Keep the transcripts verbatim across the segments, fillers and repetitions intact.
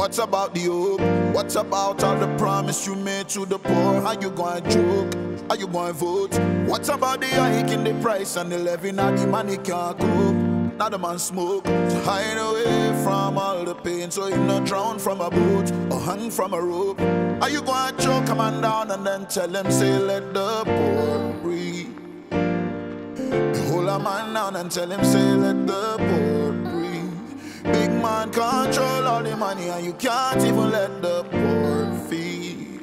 What's about the hope? What's about all the promise you made to the poor? How you gonna joke? How you gonna vote? What's about the hike in the price and the levy? Now the money can't cope. Now the man smoke to hide away from all the pain, so he not drown from a boat or hang from a rope. How you gonna choke a man down and then tell him, say, let the poor breathe? Hold a man down and tell him, say, let the poor breathe. Big man control all the money and you can't even let the poor feed.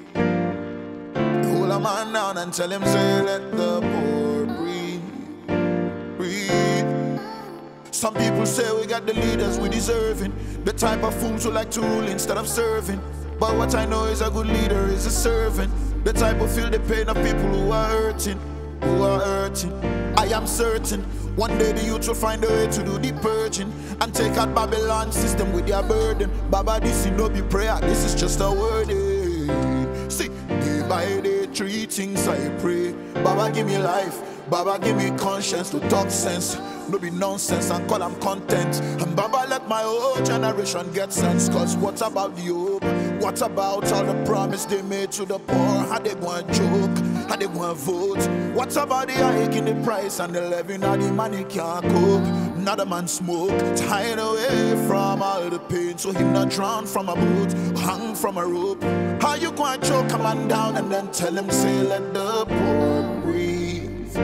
Hold a man down and tell him, say, let the poor breathe. Breathe. Some people say we got the leaders we deserving, the type of fools who like to rule instead of serving. But what I know is a good leader is a servant, the type who feel the pain of people who are hurting, who are hurting. I am certain one day the youth will find a way to do the purging and take out Babylon system with their burden. Baba, this is no be prayer, this is just a word. See, day by day, three things I pray. Baba, give me life. Baba, give me conscience to talk sense. No be nonsense and call I'm content. And Baba, let my whole generation get sense. Cause what about the hope? What about all the promise they made to the poor? How they gonna joke? How they gonna vote? What about the hike in the price and the levy? Now the money can't cope. Now the man smoke, tired away from all the pain, so he not drown from a boat, hang from a rope. How you gonna choke a man down and then tell him, say, let the poor breathe?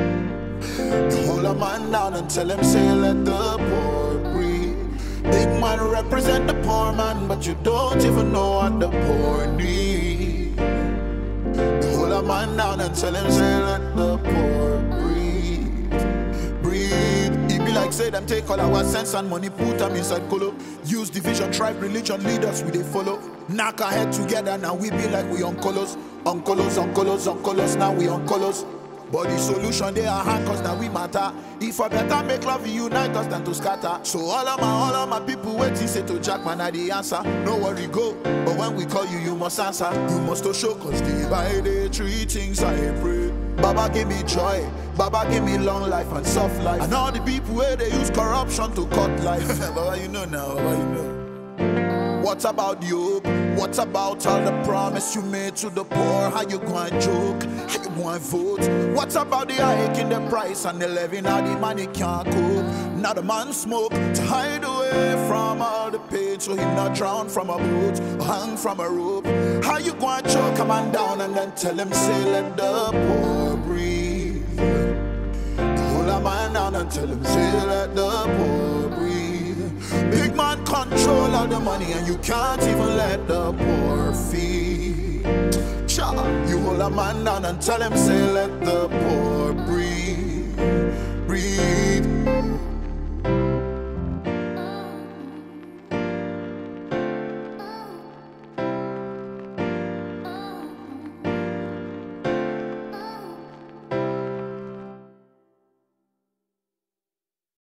You hold a man down and tell him, say, let the poor breathe. Big man represent the poor man, but you don't even know what the poor need. You hold a man down and tell him, say, let the poor breathe. Breathe. It be like say them take all our sense and money, put them inside colo. Use division, tribe, religion, leaders we they follow. Knock our head together, now we be like we on colors. On colors, on colors, on colors, now we on colors. But the solution they are hard cause now we matter. If I better make love unite us than to scatter. So all of my, all of my people waiting say to Jack man are the answer. No worry go, but when we call you, you must answer. You must to show cause day by day three things I pray. Baba give me joy, Baba give me long life and soft life. And all the people where they use corruption to cut life. Baba you know now, Baba you know. What about the hope? What about all the promise you made to the poor? How you gonna joke? How you gonna vote? What about the hike in the price and the levy? Now the money can't cope. Now the man smoke to hide away from all the pain, so he not drown from a boat or hang from a rope. How you gonna choke a man down and then tell him, say, let the poor breathe? Hold a man down and tell him, say, let the poor breathe. Big man control all the money and you can't even let the poor feed. Cha, you hold a man down and tell him, say, let the poor